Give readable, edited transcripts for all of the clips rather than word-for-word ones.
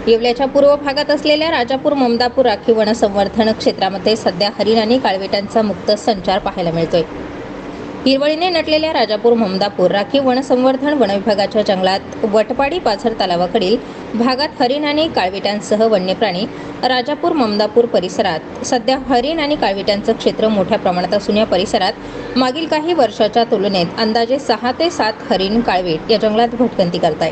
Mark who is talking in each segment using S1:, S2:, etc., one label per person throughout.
S1: येवल्याच्या पूर्व भागात असलेल्या राजापूर ममदापूर राखीव वन संवर्धन क्षेत्रामध्ये सध्या हरिण आणि काळविटांचा मुक्त संचार पाहायला मिळतोय। हिरवळीने नटलेल्या राजापूर ममदापूर राखीव वन संवर्धन वन विभागाच्या जंगलात वटपाडी पाझर तलावाकडील भागात हरिण आणि काळविटांसह वन्य प्राणी राजापूर ममदापूर परिसरात सध्या हरिण आणि काळविटांचं क्षेत्र मोठ्या प्रमाणात असून या परिसरात मागील काही वर्षाच्या तुलनेत अंदाजे 6 ते 7 हरिण काळवीट या जंगलात भटकंती करतायत।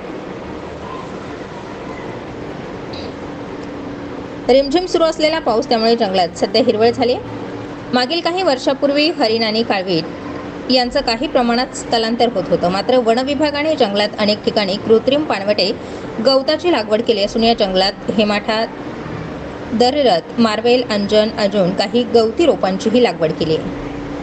S1: रिमझिम सुरू असलेला पाऊस त्यामुळे जंगलात सध्या हिरवळ झाली। मागील काही वर्षापूर्वी हरिण आणि काळवीट यांचं काही प्रमाणात स्थलांतर होत होतं, मात्र वन विभागाने जंगलात अनेक ठिकाणी कृत्रिम पाणवटे गवताची लागवड केली असून या जंगलात हेमाठा, दररत, मार्वेल, अंजन अजून काही गवती रोपांचीही लागवड केली आहे।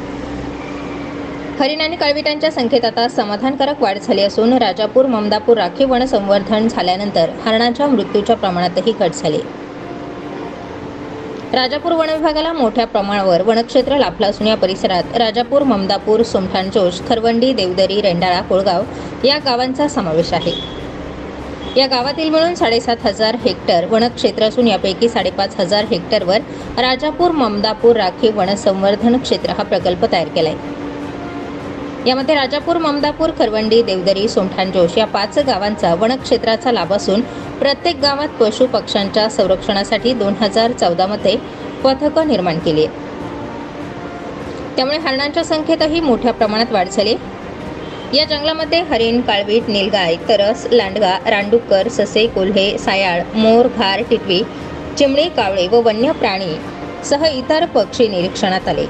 S1: हरिण आणि काळविटांच्या संख्येत आता समाधानकारक वाढ झाली असून राजापूर ममदापूर राखीव वन संवर्धन झाल्यानंतर हरणाच्या मृत्यूच्या प्रमाणातही घट झाली। राजापूर वन विभागाला मोठ्या प्रमाणावर वनक्षेत्र लाभलं असून या परिसरात राजापूर, ममदापूर, सोमठाणजोश, खरवंडी, देवदरी, रेंडाळा, कोळगाव या गावांचा समावेश आहे। या गावातील मिळून 7,500 हेक्टर वनक्षेत्र असून यापैकी 5,500 हेक्टरवर राजापूर ममदापूर राखीव वन संवर्धन क्षेत्र हा प्रकल्प तयार केलाय। यामध्ये राजापूर, ममदापूर, खरवंडी, देवदरी, सोमठाणजोश या 5 गावांचा वनक्षेत्राचा लाभ असून प्रत्येक गावात पशु पक्ष्यांच्या संरक्षणासाठी 2014 मध्ये पथकं निर्माण केली आहेत। त्यामुळे हरणांच्या संख्येतही मोठ्या प्रमाणात वाढ झाली। या जंगलामध्ये हरिण, काळवीट, नीलगाय, तरस, लांडगा, रानडुक्कर, ससे, कोल्हे, सायाळ, मोर, घार, टिटवी, चिमणी, कावळे व वन्य प्राणी सह इतर पक्षी निरीक्षणात आले।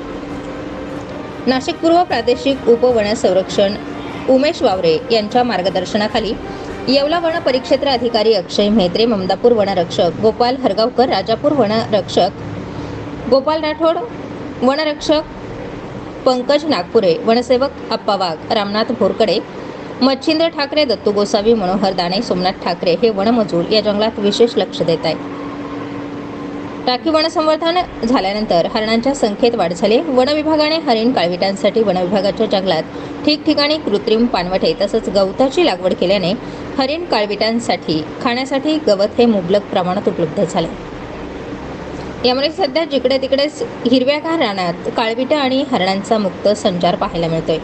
S1: नाशिक पूर्व प्रादेशिक उपवन संरक्षण उमेश वावरे यांच्या मार्गदर्शनाखाली येवला वन परिक्षेत्र अधिकारी अक्षय म्हेत्रे, ममदापूर वनरक्षक गोपाल हरगावकर, राजापूर वनरक्षक गोपाल राठोड, वनरक्षक पंकज नागपुरे, वनसेवक अप्पा वाघ, रामनाथ भोरकडे, मच्छिंद्र ठाकरे, दत्तू गोसावी, मनोहर दाणे, सोमनाथ ठाकरे हे वनमजूर या जंगलात विशेष लक्ष देत आहेत। राखीव वन संवर्धन झाल्यानंतर हरणांच्या संख्येत वाढ झाली। वन विभागाने हरिण काळविटांसाठी वन विभागाच्या जंगलात ठिकठिकाणी कृत्रिम पाणवठे तसंच गवताची लागवड केल्याने हरिण काळविटांसाठी खाण्यासाठी गवत हे मुबलक प्रमाणात उपलब्ध झाले। यामुळे सध्या जिकडे तिकडे हिरव्यागार रानात काळविटं आणि हरणांचा मुक्त संचार पाहायला मिळतोय।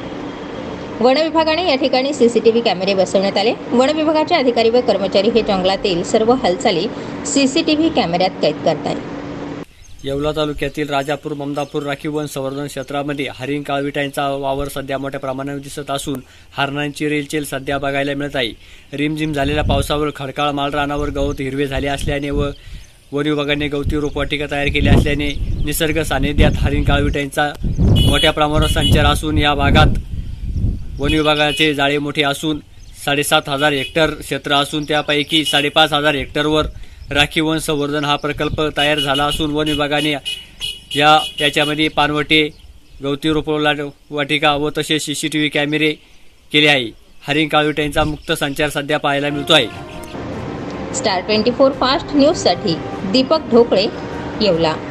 S1: वन विभागाने या ठिकाणी सीसीटीव्ही कॅमेरे बसवण्यात आले। वन विभागाचे अधिकारी व कर्मचारी हे जंगलातील सर्व हालचाली सीसीटीव्ही कॅमेऱ्यात कैद करतायत।
S2: येवला तालुक्यातील राजापूर ममदापूर राखीव वन संवर्धन क्षेत्रामध्ये हरिण काळविटांचा वावर सध्या मोठ्या प्रमाणावर दिसत असून हरणांची रेलचेल सध्या बघायला मिळत आहे। रिमझिम झालेल्या पावसावर खडकाळ मालरानावर गवत हिरवे झाले असल्याने व वन विभागाने गवती रोपवाटिका तयार केली असल्याने निसर्ग सानिध्यात हरिण काळविटांचा मोठ्या प्रमाणावर संचार असून या भागात वन विभागाचे जाळे मोठे असून 7,500 हेक्टर क्षेत्र असून त्यापैकी 5,500 हेक्टरवर राखीव वन संवर्धन हा प्रकल्प तयार झाला असून वन विभागाने याच्यामध्ये पानवटे, गवती रोपवाटिका व तसेच सीसीटीव्ही कॅमेरे केले आहे। हरिण काळविटांचा मुक्त संचार सध्या पाहायला मिळतो आहे।
S1: स्टार 24 फास्ट न्यूज साठी दीपक ढोकळे, येवला।